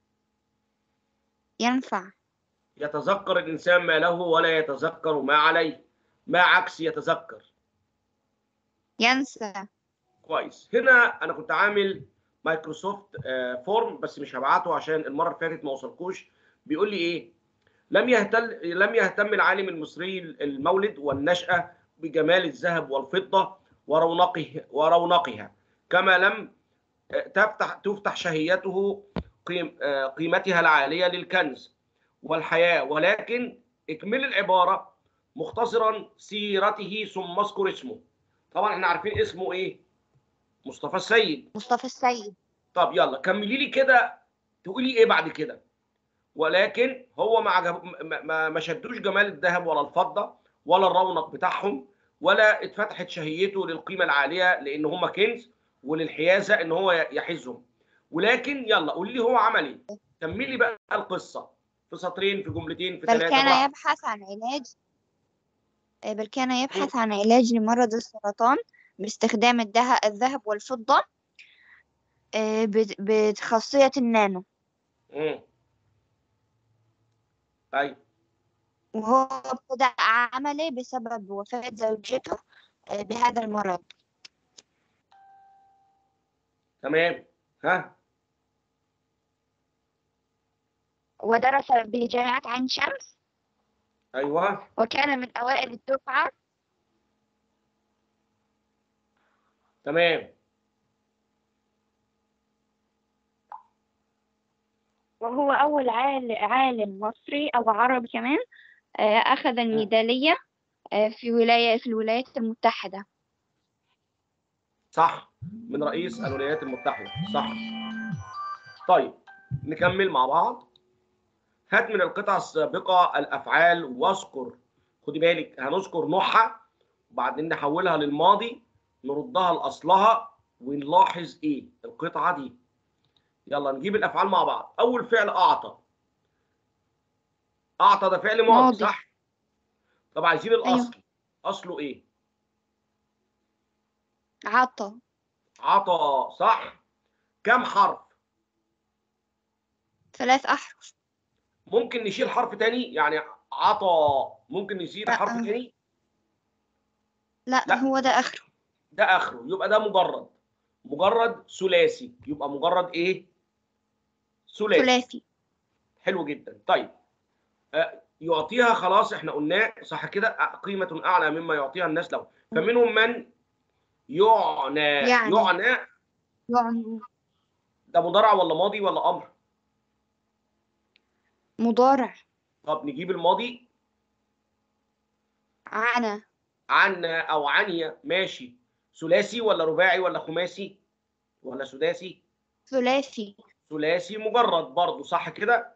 ينفع. يتذكر الإنسان ما له ولا يتذكر ما عليه. ما عكس يتذكر؟ ينسى. كويس. هنا أنا كنت عامل مايكروسوفت فورم بس مش هبعته عشان المرة اللي فاتت ما وصلكوش. بيقول لي إيه؟ لم يهتم العالم المصري المولد والنشأة بجمال الذهب والفضة ورونقها كما لم تفتح شهيته قيمتها العالية للكنز والحياة، ولكن اكمل العبارة مختصرا سيرته ثم اذكر اسمه. طبعا احنا عارفين اسمه ايه؟ مصطفى السيد. مصطفى السيد. طب يلا كملي لي كده، تقولي ايه بعد كده؟ ولكن هو ما شدوش جمال الذهب ولا الفضة ولا الرونق بتاعهم، ولا اتفتحت شهيته للقيمة العالية لان هم كنز، وللحيازة ان هو يحزهم. ولكن يلا قولي لي هو عمل ايه؟ كملي بقى القصة في سطرين، في جملتين، في بل ثلاثة. كان يبحث عن علاج بل كان يبحث عن علاج لمرض السرطان باستخدام الذهب والفضة بخاصية النانو. طيب. وهو ابتدأ عمله بسبب وفاة زوجته بهذا المرض. تمام. ها. ودرس بجامعة عين شمس. ايوه. وكان من أوائل الدفعة. تمام. وهو أول عالم مصري أو عربي كمان أخذ الميدالية في الولايات المتحدة. صح، من رئيس الولايات المتحدة. صح. طيب نكمل مع بعض. هات من القطع السابقة الأفعال واذكر. خدي بالك هنذكر نوعها وبعدين نحولها للماضي، نردها لأصلها ونلاحظ إيه القطعة دي. يلا نجيب الأفعال مع بعض. أول فعل أعطى. أعطى ده فعل ماضي صح؟ طب عايزين الأصل. أيوه. أصله إيه؟ عطى. عطى صح. كم حرف؟ 3 أحرف. ممكن نشيل حرف تاني يعني عطى ممكن يصير حرف تاني؟ لا هو ده اخره. ده اخره، يبقى ده مجرد ثلاثي. يبقى مجرد ايه؟ ثلاثي. حلو جدا. طيب يعطيها، خلاص احنا قلناه صح كده، قيمة أعلى مما يعطيها الناس له. فمنهم من يعنى. يعنى ده مضارع ولا ماضي ولا أمر؟ مضارع. طب نجيب الماضي. عنا أو عنيا، ماشي. ثلاثي ولا رباعي ولا خماسي ولا سداسي؟ ثلاثي مجرد برضه صح كده؟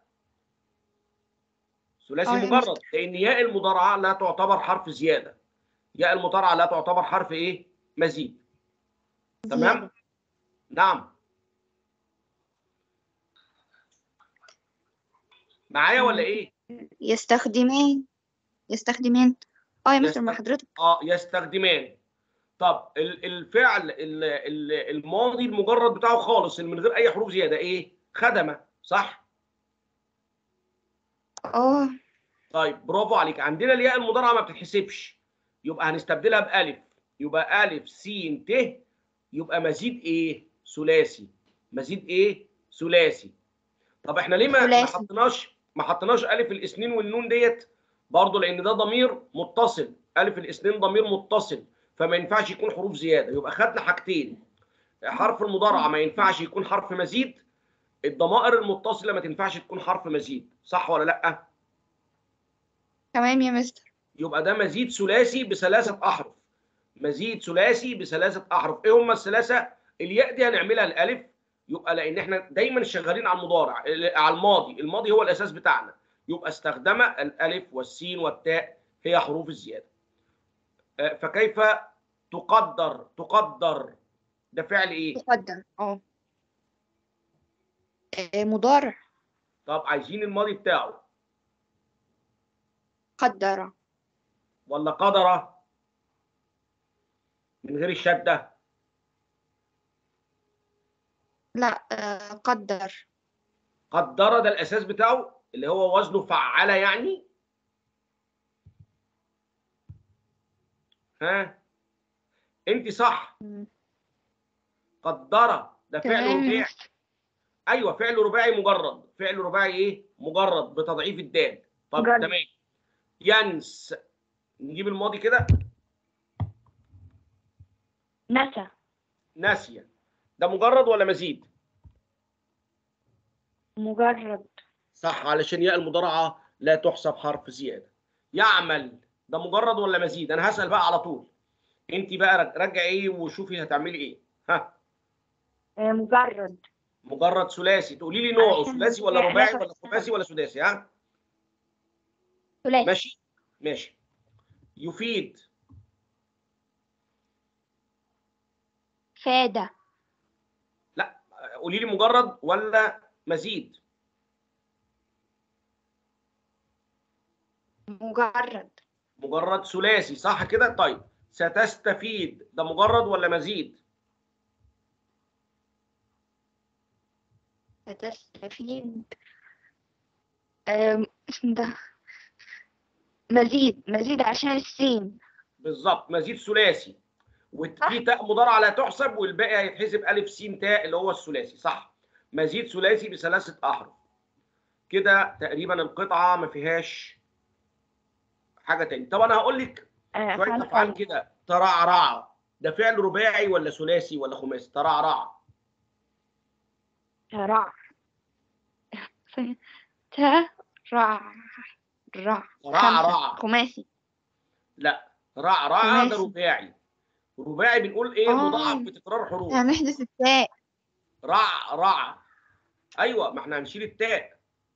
ثلاثي مجرد، لأن ياء المضارعة لا تعتبر حرف زيادة. ياء المضارعة لا تعتبر حرف إيه؟ مزيد. تمام؟ نعم. معايا ولا إيه؟ يستخدمان يا مستر مع حضرتك. يستخدمان. طب الفعل الماضي المجرد بتاعه خالص اللي من غير أي حروف زيادة إيه؟ خدمة، صح؟ طيب برافو عليك. عندنا الياء المضارعة ما بتتحسبش، يبقى هنستبدلها بألف. يبقى ألف س ت، يبقى مزيد إيه؟ ثلاثي. مزيد إيه؟ ثلاثي. طب إحنا ليه ما حطيناش ألف الاثنين والنون ديت؟ برضه لأن ده ضمير متصل. ألف الاثنين ضمير متصل، فما ينفعش يكون حروف زيادة. يبقى خدنا حاجتين، حرف المضارعة ما ينفعش يكون حرف مزيد، الضمائر المتصلة ما تنفعش تكون حرف مزيد، صح ولا لأ؟ تمام يا مستر. يبقى ده مزيد ثلاثي بثلاثة أحرف. مزيد ثلاثي بثلاثة أحرف. إيه هم الثلاثة؟ الياء دي هنعملها الألف، يبقى لأن إحنا دايماً شغالين على المضارع، على الماضي. الماضي هو الأساس بتاعنا، يبقى استخدم الألف والسين والتاء هي حروف الزيادة. فكيف تقدر؟ تقدر ده فعل إيه؟ تقدر مضارع. طب عايزين الماضي بتاعه. قدر ولا قدر من غير الشدة؟ لا قدر. قدر ده الأساس بتاعه اللي هو وزنه فعل يعني. ها انت صح. قدر ده فعل رباعي. ايوه فعل رباعي مجرد. فعل رباعي ايه؟ مجرد بتضعيف الدال. طب تمام. ينس، نجيب الماضي كده. نسي ده مجرد ولا مزيد؟ مجرد. صح، علشان ياء المضارعة لا تحسب حرف زيادة. يعمل ده مجرد ولا مزيد؟ انا هسأل بقى على طول، انت بقى رجعي ايه وشوفي هتعملي ايه. ها مجرد ثلاثي. تقولي لي نوعه ثلاثي ولا رباعي ولا خماسي ولا سداسي؟ ها ثلاثي. ماشي. يفيد. فادة. لا قولي لي مجرد ولا مزيد؟ مجرد ثلاثي صح كده. طيب ستستفيد ده مجرد ولا مزيد؟ ستستفيد ده مزيد عشان السين. بالظبط، مزيد ثلاثي، وفي تاء مضارعه لا تحسب والباقي هيتحسب الف س تاء اللي هو الثلاثي، صح؟ مزيد ثلاثي بثلاثه احرف. كده تقريبا القطعه ما فيهاش حاجه تاني. طب انا هقول لك شويه افعال كده. ترعرع ده فعل رباعي ولا ثلاثي ولا خماسي؟ ترعرع. خماسي. لا رعرع ده رباعي. رباعي بنقول ايه؟ مضاعف بتكرار حروف. هنحذف التاء. رعرع. ايوه ما احنا هنشيل التاء.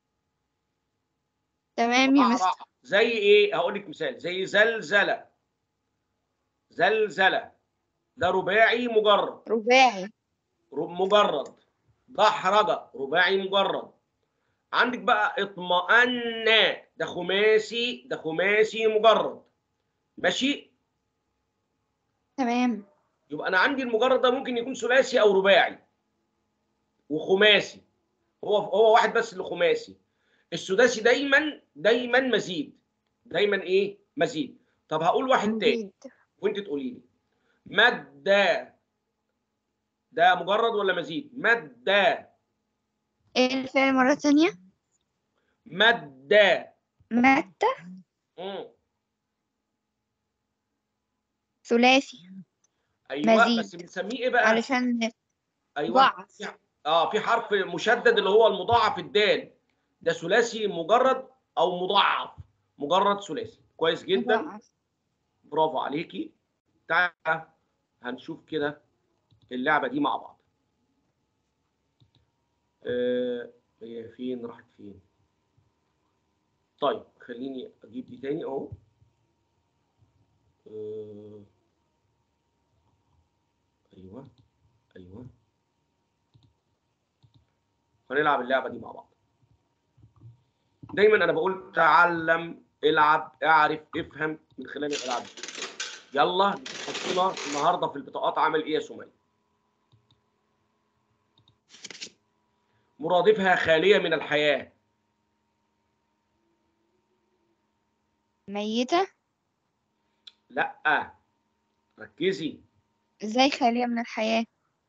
تمام يا مستر. زي ايه؟ هقول لك مثال، زي زلزله. زلزله ده رباعي مجرد. مجرد. دحرج رباعي مجرد. عندك بقى اطمأن ده خماسي. ده خماسي مجرد. ماشي؟ تمام. يبقى انا عندي المجرد ده ممكن يكون ثلاثي او رباعي وخماسي. هو واحد بس اللي خماسي. السداسي دايما مزيد. دايما ايه؟ مزيد. طب هقول واحد تاني مزيد. وانت تقولي لي مادة، ده مجرد ولا مزيد؟ مادة. ايه الفعل مرة تانية؟ مادة. مادة. ثلاثي. ايوه مزيد. بس بنسميه ايه بقى؟ علشان ايوه ضعف. في حرف مشدد اللي هو المضاعف الدال، ده ثلاثي مجرد او مضاعف. مجرد ثلاثي. كويس جدا. مضاعف. برافو عليكي. تعالى هنشوف كده اللعبه دي مع بعض. هي فين؟ راحت فين؟ طيب خليني اجيب دي تاني اهو. ايوه ايوه، هنلعب اللعبه دي مع بعض. دايما انا بقول تعلم، العب، اعرف، افهم من خلال الالعاب دي. يلا حطينا النهارده في البطاقات عمل ايه يا سمية؟ مرادفها خاليه من الحياه. ميتة. لا ركزي. ازاي خالية من الحياة؟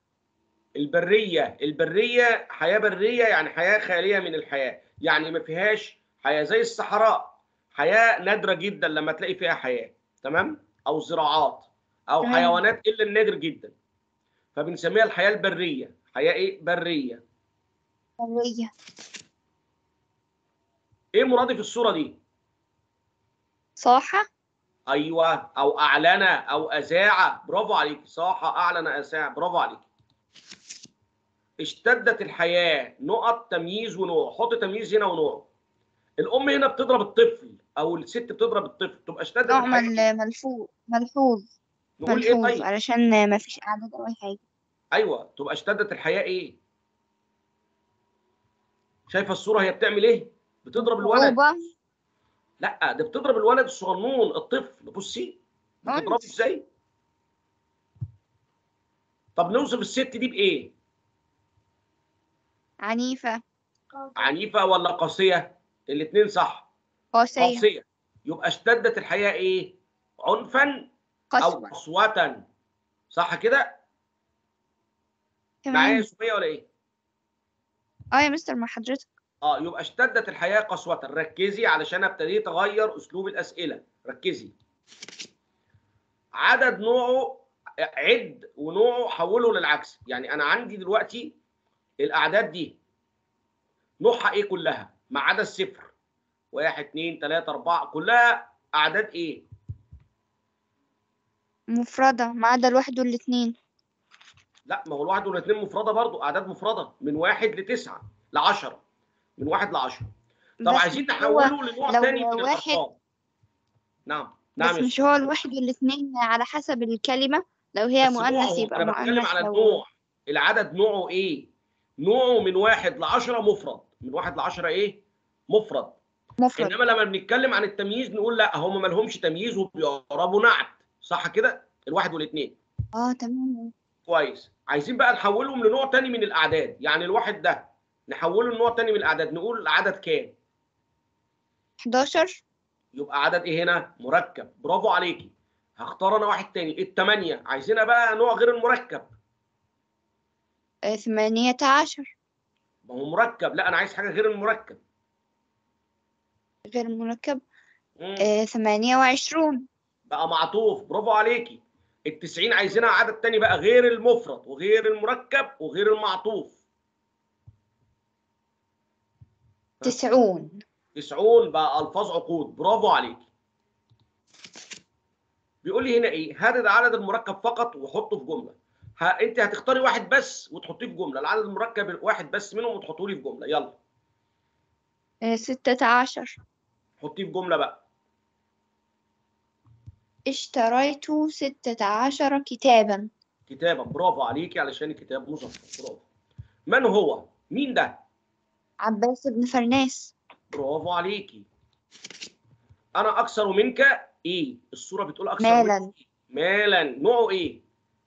البريه حياه بريه، يعني حياه خاليه من الحياه، يعني ما فيهاش حياه. زي الصحراء حياه نادره جدا لما تلاقي فيها حياه، تمام؟ او زراعات او تمام. حيوانات الا النادر جدا، فبنسميها الحياه البريه. حياه ايه؟ بريه. برية. ايه مرادف الصوره دي؟ صاحة. ايوه، او اعلن او اذاع. برافو عليك. صاح، اعلن، اذاع. برافو عليك. اشتدت الحياه. نقط، تمييز ونوع. حط تمييز هنا ونوع. الام هنا بتضرب الطفل او الست بتضرب الطفل، تبقى اشتدت نوع الحياه. ملحوظ. نقول ايه طيب؟ علشان ما فيش أعداد أو أي حاجة. ايوه، تبقى اشتدت الحياه ايه؟ شايفه الصوره هي بتعمل ايه؟ بتضرب الولد. صعوبة. لا ده بتضرب الولد الصغنون، الطفل. بصي بتضربه عنف. ازاي. طب نوصف الست دي بايه؟ عنيفة. عنيفه ولا قاسيه؟ الاثنين صح. قاسية. قاسيه. يبقى اشتدت الحياه ايه؟ عنفا او قسوة. قسوه. صح كده؟ معايا يا تمام. سميه ولا ايه؟ يا مستر مع حضرتك. يبقى اشتدت الحياه قسوه. ركزي علشان ابتديت اغير اسلوب الاسئله. ركزي. عدد نوعه، عد ونوعه حوله للعكس. يعني انا عندي دلوقتي الاعداد دي نوعها ايه كلها ما عدا الصفر. 1 2 3 4 كلها اعداد ايه؟ مفردة ما عدا الواحد والاتنين. لا ما هو الواحد والاثنين مفرده برضو، اعداد مفرده من 1 ل9 ل10، من 1 ل10. طب بس عايزين هو نحوله لنوع لو ثاني من واحد، الارقام. نعم بس يا مش سمية. هو الواحد والاتنين على حسب الكلمة. لو هي بس مؤنث نوعه، يبقى انا بتكلم مؤنث. على لو النوع. العدد نوعه ايه؟ نوعه من 1 ل10 مفرد. من 1 ل10 ايه؟ مفرد. مفرد. انما لما بنتكلم عن التمييز نقول لا هم ما لهمش تمييز وبيعربوا نعت. صح كده؟ الواحد والاثنين. تمام. كويس. عايزين بقى نحولهم لنوع تاني من الاعداد. يعني الواحد ده نحوله لنوع تاني من الاعداد. نقول عدد كام؟ 11. يبقى عدد ايه هنا؟ مركب. برافو عليكي. هختار انا واحد تاني. الثمانية عايزينها بقى نوع غير المركب. 18. ما هو مركب. لا انا عايز حاجة غير المركب. غير مركب. 28. بقى معطوف. برافو عليكي. ال90 عايزينها عدد تاني بقى غير المفرد وغير المركب وغير المعطوف. 90. 90 بقى الفاظ عقود. برافو عليكي. بيقول لي هنا ايه؟ هدد عدد المركب فقط وحطه في جمله. انت هتختاري واحد بس وتحطيه في جمله. العدد المركب واحد بس منهم وتحطوه لي في جمله. يلا 16. حطيه في جمله بقى. اشتريت 16 كتابا. كتابا. برافو عليكي علشان الكتاب مظفر. برافو. من هو؟ مين ده؟ عباس بن فرناس. برافو عليكي. انا اكثر منك ايه؟ الصوره بتقول اكثر مالا. منك إيه؟ مالا. نوعه ايه؟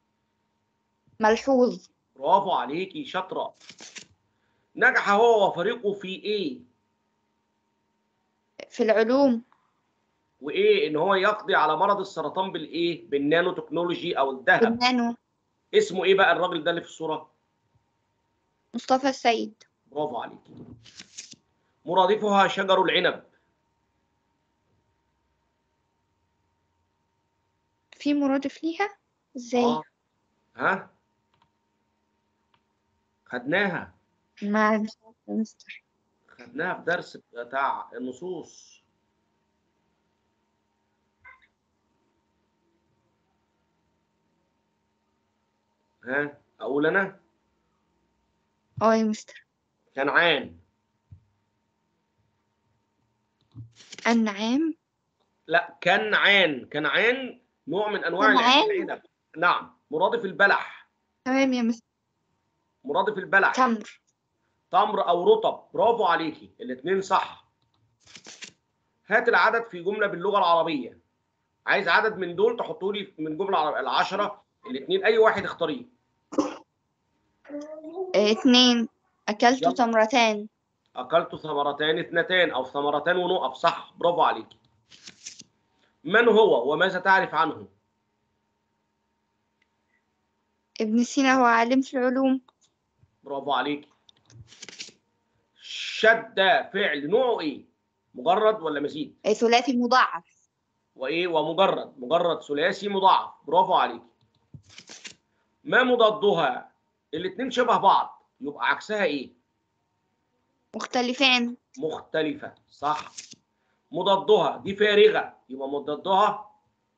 ملحوظ. برافو عليكي شاطره. نجح هو وفريقه في ايه؟ في العلوم. وايه ان هو يقضي على مرض السرطان بالايه؟ بالنانو تكنولوجي او الذهب. بالنانو. اسمه ايه بقى الراجل ده اللي في الصوره؟ مصطفى السيد. برافو عليك. مرادفها شجر العنب. في مرادف ليها ازاي؟ ها خدناها. ما مش عارفة يا مستر. خدناها في درس بتاع النصوص. ها اقول انا؟ يا مستر. كنعان. النعام. لا كنعان. كنعان نوع من انواع كنعان. العنب. نعم مرادف البلح. تمام يا مستر. مرادف البلح. تمر. تمر او رطب. برافو عليكي الاثنين صح. هات العدد في جمله باللغه العربيه. عايز عدد من دول تحطوا لي من جمله عربيه. العشرة الاثنين اي واحد اختاريه. 2. أكلت يلا. تمرتان. اكلت ثمرتان اثنتان او ثمرتان ونقف. صح برافو عليكي. من هو وماذا تعرف عنه؟ ابن سينا هو عالم في العلوم. برافو عليكي. شد فعل نوعه ايه؟ مجرد ولا مزيد؟ ثلاثي مضاعف. وايه ومجرد؟ مجرد ثلاثي مضاعف. برافو عليكي. ما مضادها؟ الاثنين شبه بعض يبقى عكسها ايه؟ مختلفان. مختلفة. صح. مضادها دي فارغة يبقى مضادها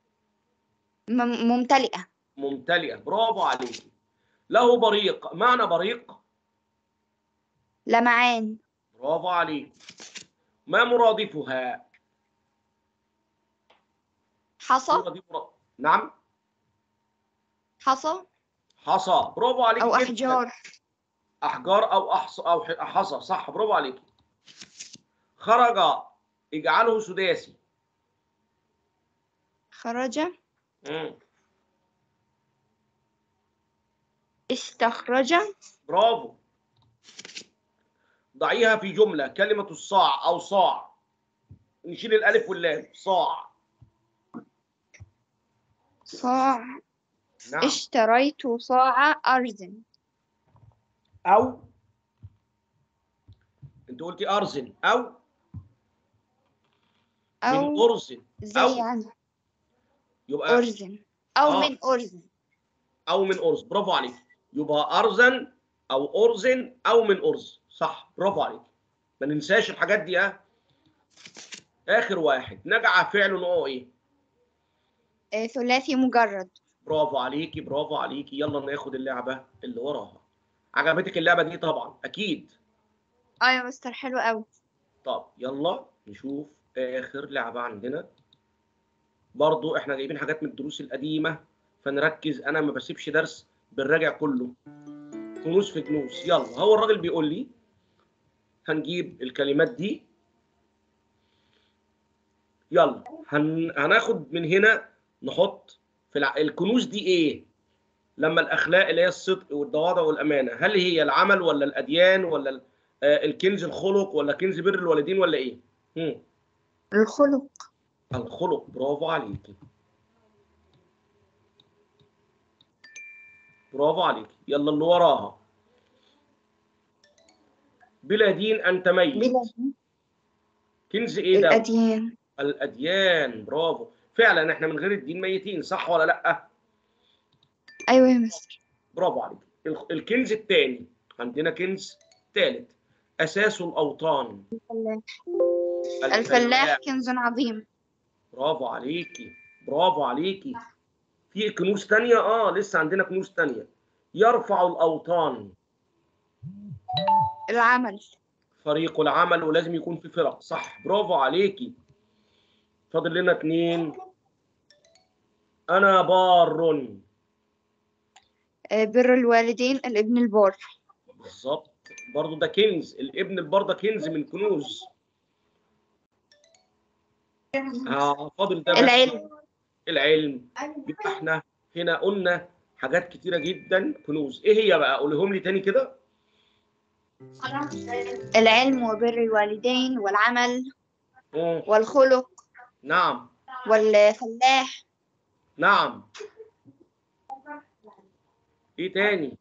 ممتلئة. ممتلئة. برافو عليكي. له بريق. معنى بريق؟ لمعان. برافو عليك. ما مرادفها؟ حصى. نعم حصى. حصى. برافو عليك. أو أحجار. أحجار أو أحصى أو حصى. صح برافو عليك. خرج اجعله سداسي. خرج. استخرج. برافو. ضعيها في جملة. كلمة الصاع أو صاع نشيل الألف واللام. صاع. صاع. نعم. اشتريت صاع أرز. أو أنت قلتي أرز أو من أرز. زي يعني يبقى أرز أو من أرز. أو من أرز. برافو عليك. يبقى أرزا أو أرز أو من أرز. صح برافو عليك. ما ننساش الحاجات دي. آخر واحد. نجع فعل نوعه إيه؟ ثلاثي مجرد. برافو عليكي برافو عليكي. يلا ناخد اللعبة اللي وراها. عجبتك اللعبة دي طبعا أكيد. يا مستر حلو قوي. طب يلا نشوف آخر لعبة عندنا. برضو احنا جايبين حاجات من الدروس القديمة فنركز. أنا ما بسيبش درس بالراجع كله. كنوز في كنوز. يلا هو الراجل بيقول لي هنجيب الكلمات دي. يلا هناخد من هنا نحط في الكنوز دي ايه؟ لما الاخلاق اللي هي الصدق والتواضع والامانه، هل هي العمل ولا الاديان ولا الكنز الخلق ولا كنز بر الوالدين ولا ايه؟ الخلق. الخلق. برافو عليكي برافو عليكي. يلا اللي وراها. بلا دين انت ميت. بلا دين. كنز ايه ده؟ الاديان. الاديان. برافو. فعلا احنا من غير الدين ميتين. صح ولا لا؟ ايوه يا مستر. برافو عليك. الكنز الثاني عندنا كنز ثالث. اساس الاوطان. الفلاح كنز عظيم. برافو عليكي برافو عليكي. في كنوز ثانيه. لسه عندنا كنوز ثانيه. يرفع الاوطان. العمل. فريق العمل. ولازم يكون في فرق. صح برافو عليكي. فاضل لنا 2. انا بار. بر الوالدين. الابن البار. بالظبط. برضو ده كنز. الابن البار ده كنز من كنوز. فاضل ده بس. العلم. يبقى احنا هنا قلنا حاجات كتيرة جدا كنوز. ايه هي بقى؟ قولهم لي تاني كده. العلم وبر الوالدين والعمل والخلق. نعم. والفلاح. نعم. ايه تاني؟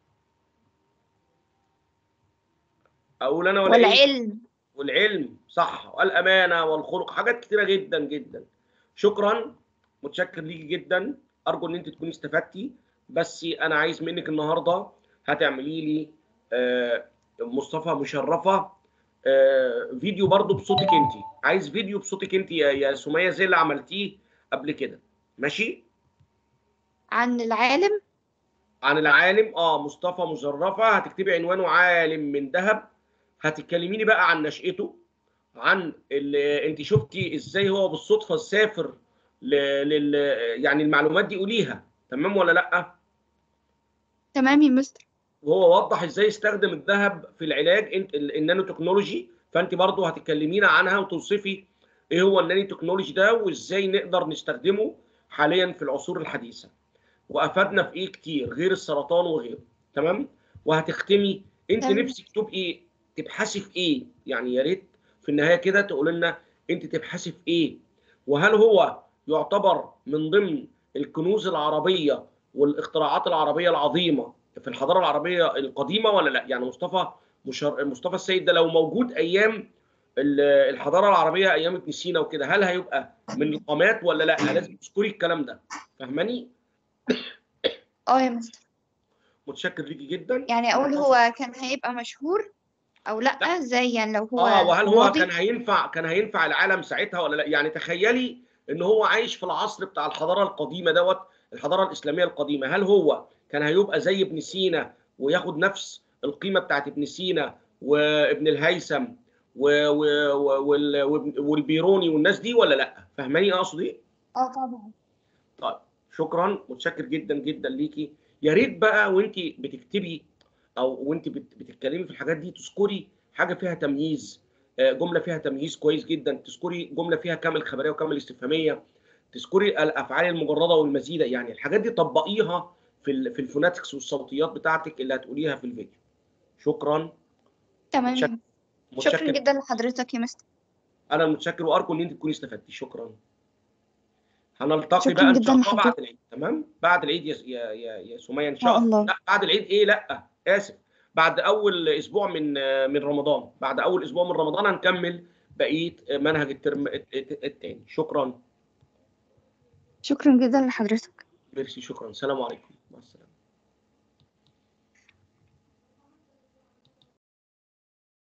اقول انا ولا ايه؟ والعلم. والعلم صح، والامانه والخلق، حاجات كتيره جدا جدا. شكرا، متشكر ليكي جدا، ارجو ان انت تكوني استفدتي. بس انا عايز منك النهارده هتعملي لي مصطفى مشرفه فيديو برضو بصوتك انت. عايز فيديو بصوتك انت يا سميه زي اللي عملتيه قبل كده، ماشي؟ عن العالم. عن العالم، مصطفى مشرفه، هتكتبي عنوانه عالم من ذهب. هتتكلميني بقى عن نشأته، عن اللي انت شفتي ازاي هو بالصدفه سافر لل يعني المعلومات دي قوليها، تمام ولا لا؟ تمام يا مستر. وهو وضح ازاي استخدم الذهب في العلاج، انت النانو تكنولوجي، فانت برضه هتكلمينا عنها وتوصفي ايه هو النانو تكنولوجي ده وازاي نقدر نستخدمه حاليا في العصور الحديثه، وافادنا في ايه كتير غير السرطان وغيره، تمام؟ وهتختمي انت تمام. نفسك تبقي تبحثي في ايه، يعني يا ريت في النهايه كده تقول لنا انت تبحثي في ايه، وهل هو يعتبر من ضمن الكنوز العربيه والاختراعات العربيه العظيمه في الحضاره العربيه القديمه ولا لا؟ يعني مصطفى السيد ده لو موجود ايام الحضاره العربيه ايام ابن سينا وكده، هل هيبقى من القامات ولا لا؟ لازم تذكري الكلام ده، فاهماني؟ يا مستر. متشكر ليكي جدا. يعني اقول هو كان هيبقى مشهور او لا، ازاي يعني لو هو وهل هو ماضي؟ كان هينفع العالم ساعتها ولا لا؟ يعني تخيلي ان هو عايش في العصر بتاع الحضاره القديمه الحضاره الاسلاميه القديمه، هل هو كان هيبقى زي ابن سينا وياخد نفس القيمه بتاعت ابن سينا وابن الهيثم والبيروني والناس دي ولا لا؟ فاهماني اقصد ايه؟ طبعا. طيب شكرا، متشكر جدا جدا ليكي. يا ريت بقى وانت بتكتبي او وانت بتتكلمي في الحاجات دي تذكري حاجه فيها تمييز، جمله فيها تمييز كويس جدا، تذكري جمله فيها كامل خبريه وكامل استفهاميه، تذكري الافعال المجرده والمزيده، يعني الحاجات دي طبقيها في الفوناتكس والصوتيات بتاعتك اللي هتقوليها في الفيديو. شكرا. تمام. شكرا متشكر جدا لحضرتك يا مستر. انا متشكر وارجو ان انت تكوني استفدتي. شكرا. هنلتقي شكرا بقى ان جدا شاء الله بعد لحضرتك. العيد، تمام؟ بعد العيد يا سميه ان ان شاء شاء الله. الله. لا بعد العيد ايه، لا اسف، بعد اول اسبوع من رمضان، بعد اول اسبوع من رمضان هنكمل بقيه منهج الترم الثاني. شكرا. شكرا جدا لحضرتك. ميرسي، شكرا، سلام عليكم.